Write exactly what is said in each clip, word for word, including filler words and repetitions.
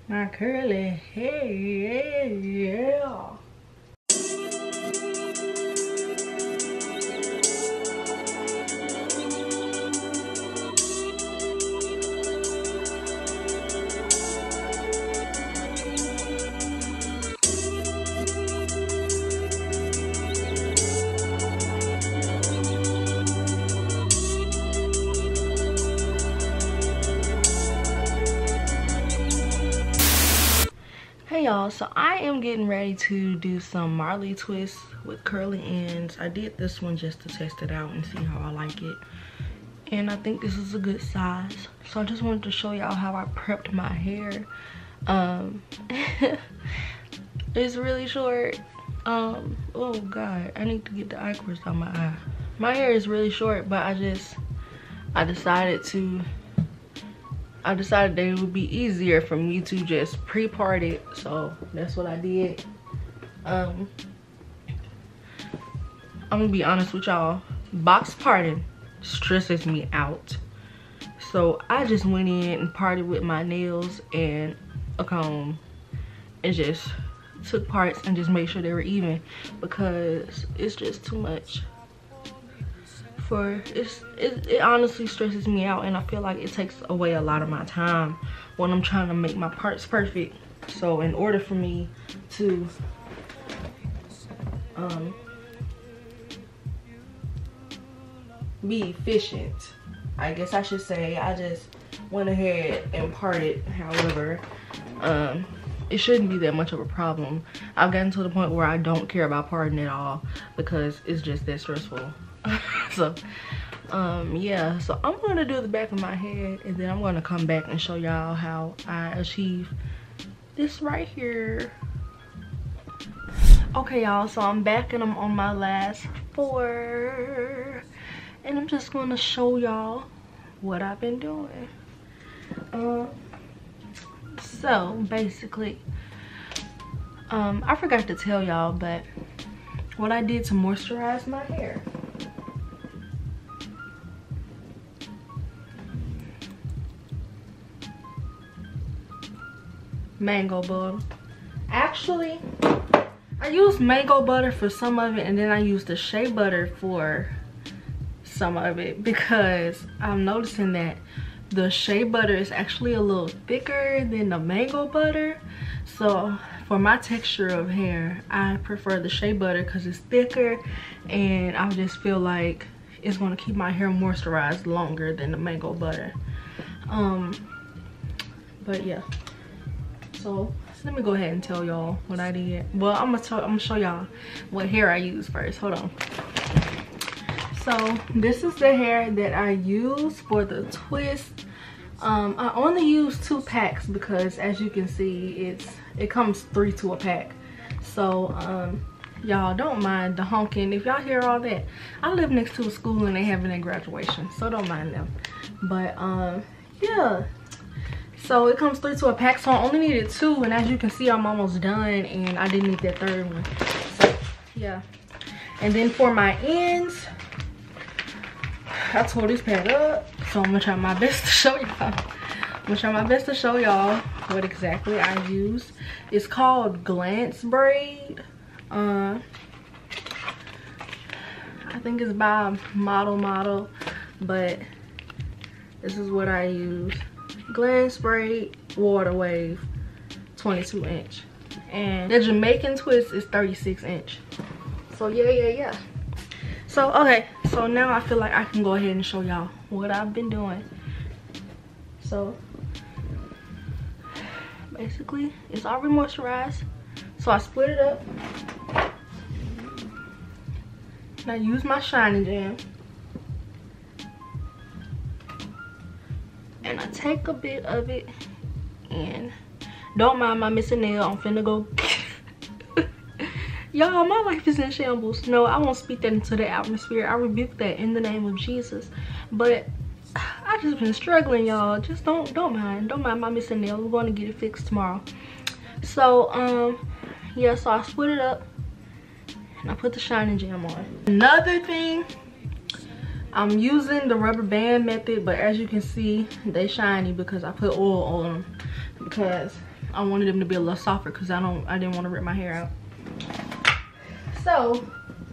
My curly hair, yeah. Hey y'all, so I am getting ready to do some Marley twists with curly ends. I did this one just to test it out and see how I like it, and I think this is a good size. So I just wanted to show y'all how I prepped my hair. Um it's really short. Um oh god, I need to get the eye cords out my eye. My hair is really short, but I just I decided to I decided that it would be easier for me to just pre-part it, so that's what I did. Um, I'm gonna be honest with y'all, box parting stresses me out. So I just went in and parted with my nails and a comb and just took parts and just made sure they were even, because it's just too much. For it's it, it honestly stresses me out, and I feel like it takes away a lot of my time when I'm trying to make my parts perfect. So in order for me to um be efficient, I guess I should say, I just went ahead and parted. However, um it shouldn't be that much of a problem. I've gotten to the point where I don't care about parting at all because it's just that stressful. So um yeah, so I'm gonna do the back of my head, and then I'm gonna come back and show y'all how I achieve this right here. Okay y'all, so I'm back and I'm on my last four, and I'm just gonna show y'all what I've been doing. Um so basically, um I forgot to tell y'all, but what I did to moisturize my hair. Mango butter. Actually, I used mango butter for some of it, and then I used the shea butter for some of it, because I'm noticing that the shea butter is actually a little thicker than the mango butter. So for my texture of hair, I prefer the shea butter because it's thicker, and I just feel like it's going to keep my hair moisturized longer than the mango butter. Um but yeah, so let me go ahead and tell y'all what I did. Well, I'm gonna tell, I'm gonna show y'all what hair I use first. Hold on. So this is the hair that I use for the twist. Um, I only use two packs because, as you can see, it's it comes three to a pack. So um, y'all don't mind the honking. If y'all hear all that, I live next to a school and they having a graduation, so don't mind them. But um, yeah. So it comes three to a pack, so I only needed two, and as you can see, I'm almost done, and I didn't need that third one. So yeah. And then for my ends, I tore this pad up, so I'm gonna try my best to show y'all. I'm gonna try my best to show y'all what exactly I use. It's called Glance Braid. Uh, I think it's by Model Model, but this is what I use. Glance Braid Water Wave twenty-two inch, and the Jamaican twist is thirty-six inch. So yeah, yeah, yeah. So okay, so now I feel like I can go ahead and show y'all what I've been doing. So basically, it's already moisturized, so I split it up, and I use my Shining Jam, and I take a bit of it, and don't mind my missing nail. I'm finna go. Y'all, my life is in shambles. No, I won't speak that into the atmosphere. I rebuke that in the name of Jesus. But I just been struggling, y'all. Just don't don't mind. Don't mind my missing nail. We're going to get it fixed tomorrow. So, um, yeah, so I split it up, and I put the Shining Jam on. Another thing, I'm using the rubber band method, but as you can see, they shiny because I put oil on them. Because I wanted them to be a little softer because I don't I didn't want to rip my hair out. So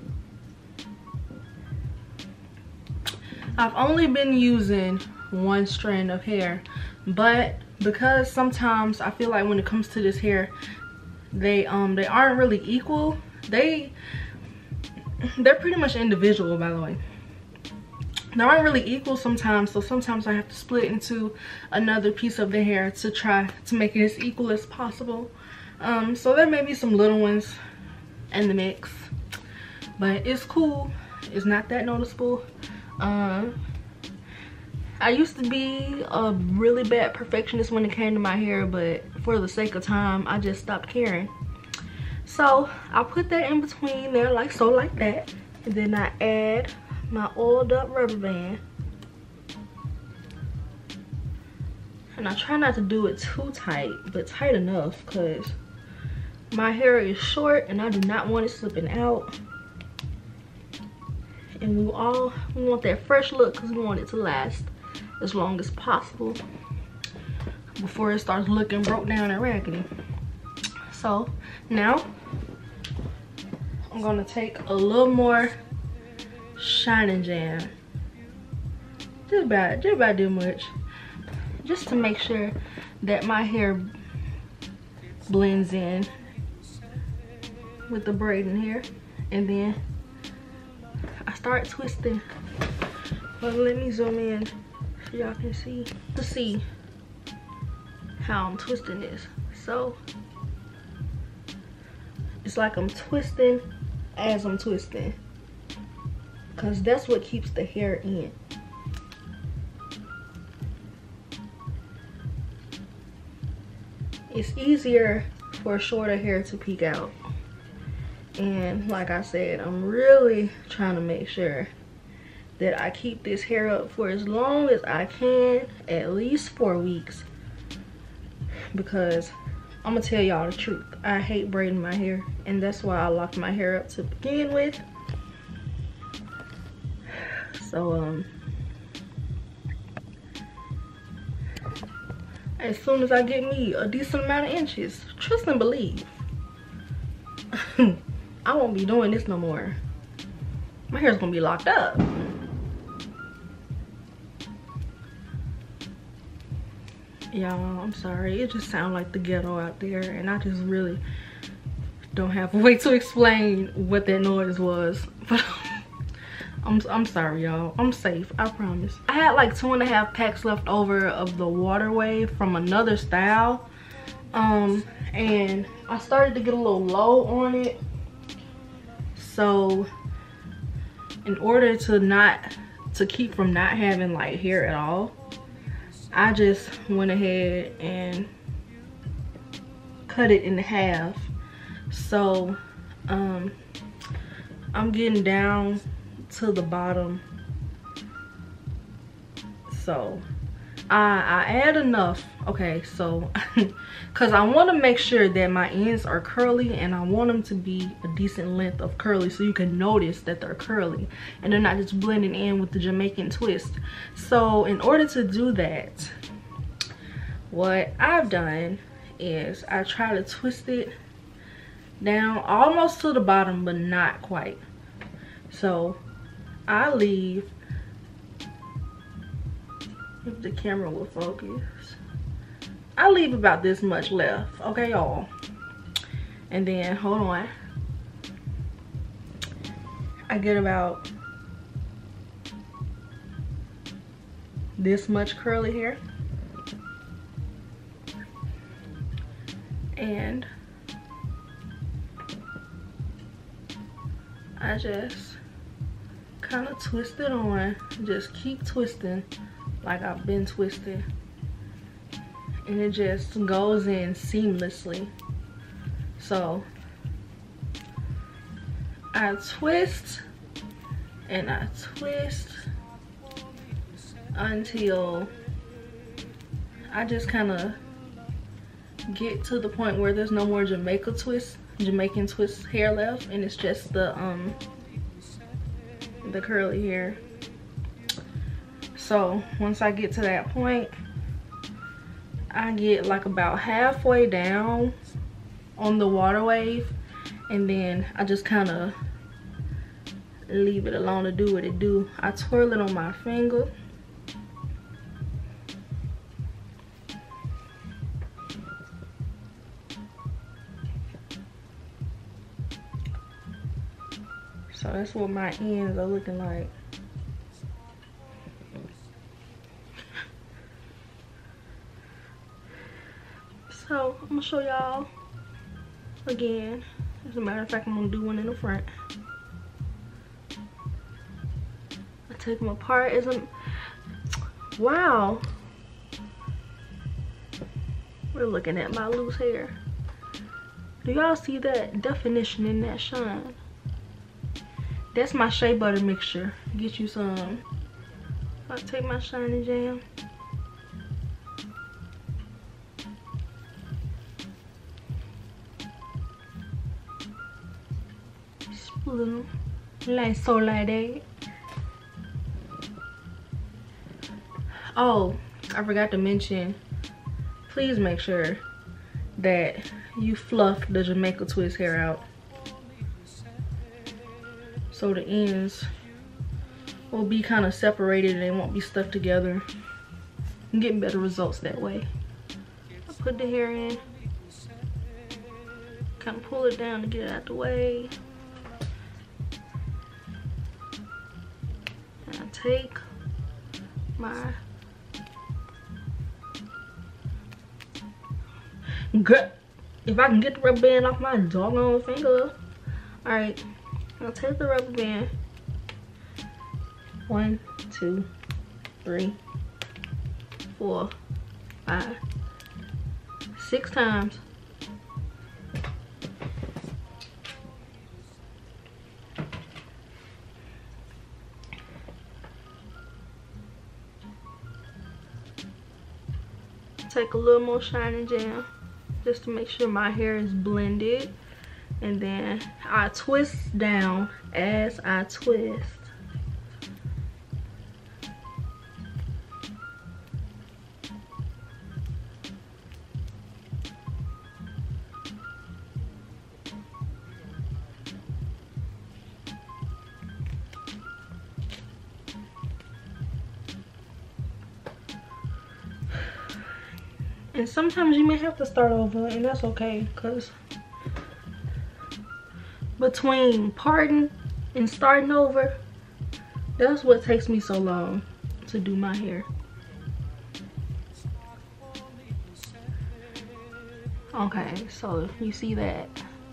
I've only been using one strand of hair, but because sometimes I feel like when it comes to this hair, they um they aren't really equal. They they're pretty much individual, by the way. They aren't really equal sometimes, so sometimes I have to split into another piece of the hair to try to make it as equal as possible. Um so there may be some little ones in the mix, but it's cool. It's not that noticeable. um I used to be a really bad perfectionist when it came to my hair, but for the sake of time I just stopped caring. So I'll put that in between there like so, like that, and then I add my oiled up rubber band, and I try not to do it too tight, but tight enough because my hair is short and I do not want it slipping out. And we all we want that fresh look because we want it to last as long as possible before it starts looking broke down and raggedy. So now I'm gonna take a little more Shining Jam, just about just about this much, just to make sure that my hair blends in with the braiding here. And then I start twisting. But let me zoom in so y'all can see to see how I'm twisting this. So it's like I'm twisting as I'm twisting, because that's what keeps the hair in. It's easier for shorter hair to peek out. And like I said, I'm really trying to make sure that I keep this hair up for as long as I can, at least four weeks. Because I'm gonna tell y'all the truth, I hate braiding my hair, and that's why I locked my hair up to begin with. So um as soon as I get me a decent amount of inches, trust and believe, I won't be doing this no more. My hair's gonna be locked up. Y'all, I'm sorry, it just sounds like the ghetto out there, and I just really don't have a way to explain what that noise was. But I'm, I'm sorry, y'all. I'm safe, I promise. I had like two and a half packs left over of the water wave from another style. Um, and I started to get a little low on it. So in order to not, to keep from not having like hair at all, I just went ahead and cut it in half. So um, I'm getting down to the bottom. So I, I add enough. Okay, so because I want to make sure that my ends are curly, and I want them to be a decent length of curly so you can notice that they're curly and they're not just blending in with the Jamaican twist. So in order to do that, what I've done is I try to twist it down almost to the bottom, but not quite. So I leave, if the camera will focus, I leave about this much left, okay y'all? And then hold on, I get about this much curly hair, and I just kind of twist it on. Just keep twisting like I've been twisting, and it just goes in seamlessly. So I twist and I twist until I just kind of get to the point where there's no more Jamaica twist, Jamaican twist hair left, and it's just the um the curly hair. So once I get to that point, I get like about halfway down on the water wave, and then I just kind of leave it alone to do what it do. I twirl it on my finger. So that's what my ends are looking like. So I'm gonna show y'all again. As a matter of fact, I'm gonna do one in the front. I take them apart. As a wow, we're looking at my loose hair. Do y'all see that definition in that shine? That's my shea butter mixture. Get you some. I'll take my shiny jam. Split them like so, like that. Oh, I forgot to mention. Please make sure that you fluff the Jamaica twist hair out, so the ends will be kind of separated and they won't be stuck together. I'm getting better results that way. I put the hair in, kind of pull it down to get it out the way. And I take my girl, if I can get the rubber band off my doggone finger. All right. I'll take the rubber band. One, two, three, four, five, six times. Take a little more shine jam just to make sure my hair is blended. And then I twist down as I twist. And sometimes you may have to start over, and that's okay, because between parting and starting over, that's what takes me so long to do my hair. Okay, so you see that.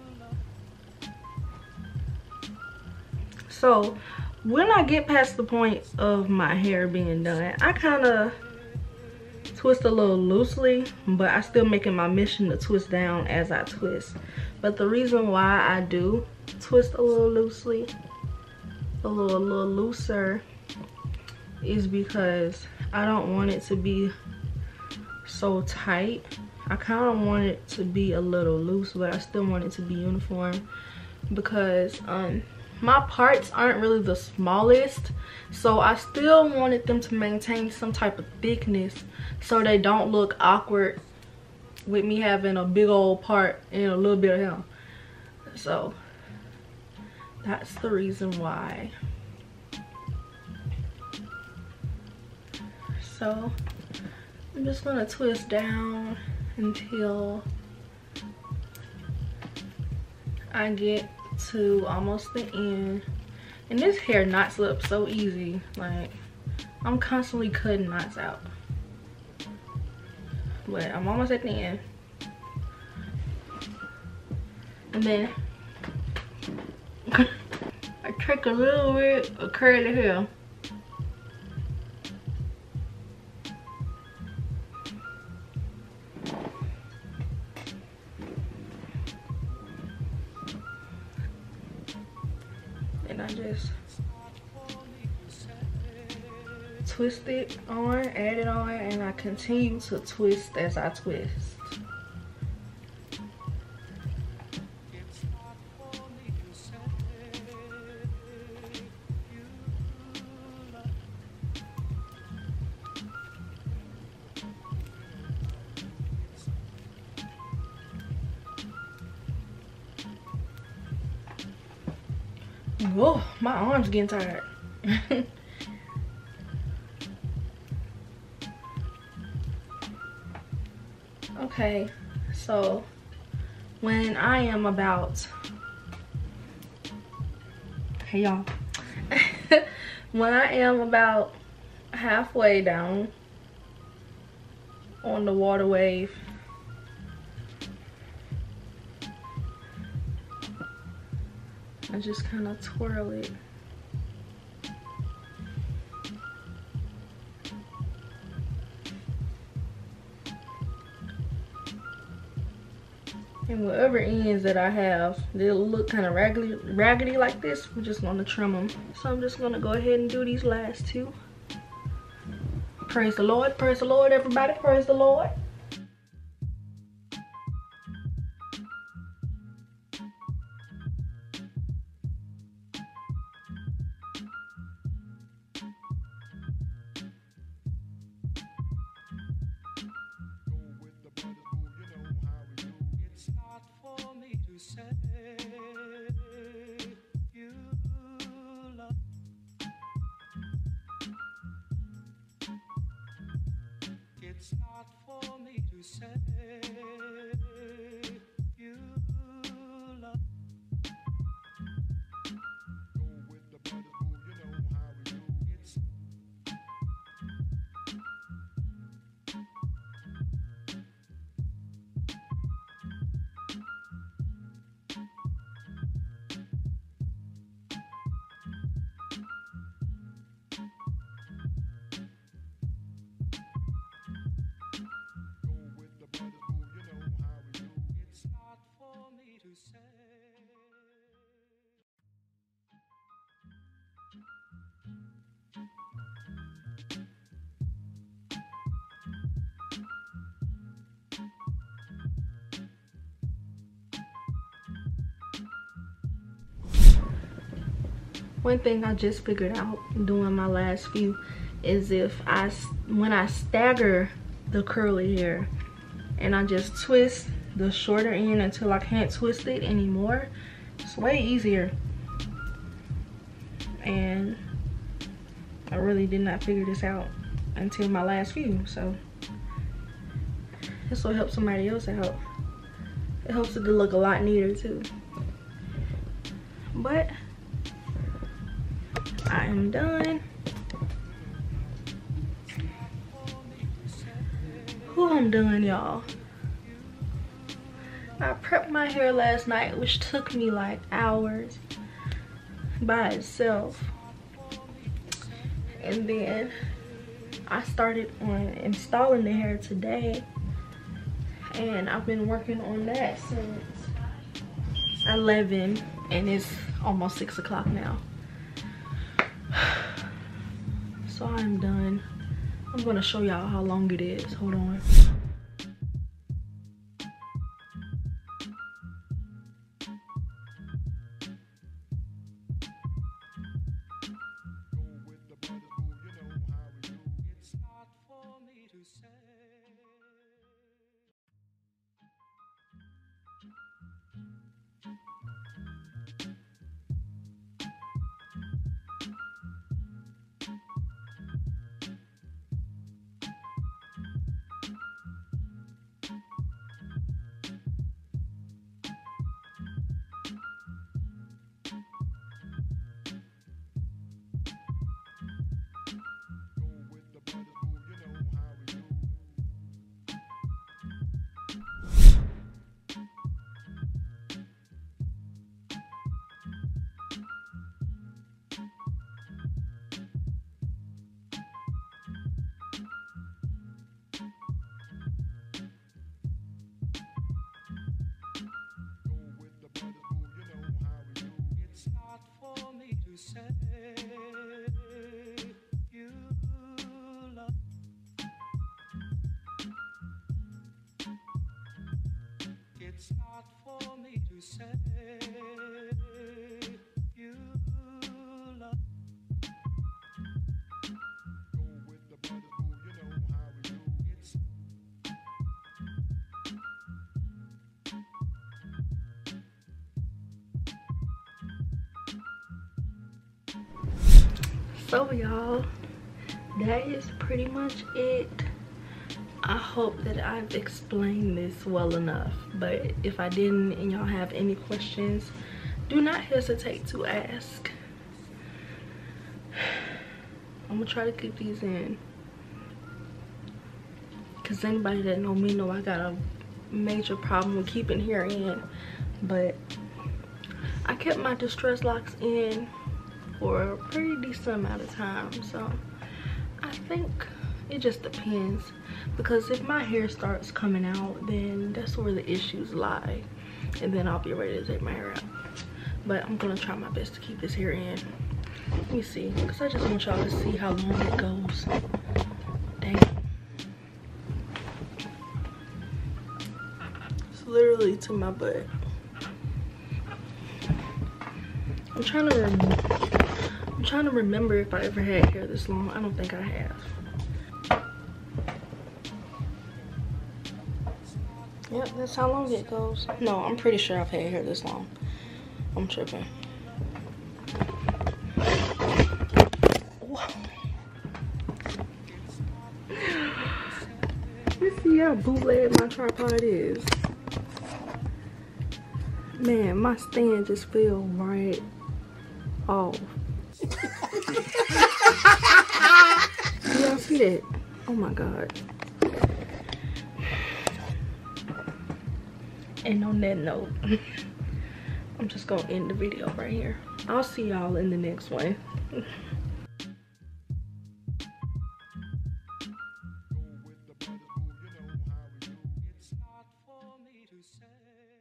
So when I get past the point of my hair being done, I kind of twist a little loosely, but I still make it my mission to twist down as I twist. But the reason why I do twist a little loosely, a little, a little looser, is because I don't want it to be so tight. I kind of want it to be a little loose, but I still want it to be uniform, because um my parts aren't really the smallest, so I still wanted them to maintain some type of thickness so they don't look awkward with me having a big old part and a little bit of hair. So that's the reason why. So I'm just gonna twist down until I get to almost the end. And this hair knots up so easy. Like, I'm constantly cutting knots out, but I'm almost at the end. And then I take a little bit of curly hair, and I just twist it on, add it on, and I continue to twist as I twist. Whoa, my arm's getting tired. Okay, so when I am about, hey y'all, when I am about halfway down on the water wave, I just kind of twirl it. And whatever ends that I have, they'll look kind of raggedy, raggedy like this. We're just gonna trim them. So I'm just gonna go ahead and do these last two. Praise the Lord, praise the Lord, everybody, praise the Lord. It's not for me to say you love. Go with the brothers who you know how we do. It's One thing I just figured out doing my last few is if I, when I stagger the curly hair and I just twist the shorter end until I can't twist it anymore, it's way easier. And I really did not figure this out until my last few, so this will help somebody else out. It helps it to look a lot neater too. But I am done. Oh, I'm done, y'all. I prepped my hair last night, which took me like hours by itself. And then I started on installing the hair today. And I've been working on that since eleven, and it's almost six o'clock now. So I'm done. I'm gonna show y'all how long it is. Hold on. Say you love. It's not for me to say you love. Go with the brothers who you know how we do. It's So y'all, that is pretty much it. I hope that I've explained this well enough, but if I didn't and y'all have any questions, do not hesitate to ask. I'm gonna try to keep these in, because anybody that know me know I got a major problem with keeping hair in. But I kept my distress locks in for a pretty decent amount of time, so I think it just depends, because if my hair starts coming out, then that's where the issues lie, and then I'll be ready to take my hair out. But I'm gonna try my best to keep this hair in. Let me see, because I just want y'all to see how long it goes. Dang. It's literally to my butt. I'm trying to rem I'm trying to remember if I ever had hair this long. I don't think I have. Yep, that's how long it goes. No, I'm pretty sure I've had hair this long. I'm tripping. Whoa. You see how bootleg my tripod is? Man, my stand just fell right off. Do y'all see that? Oh my god. And on that note, I'm just gonna end the video right here. I'll see y'all in the next one. Go with the brother, boo, you know how we do. It's not for me to say.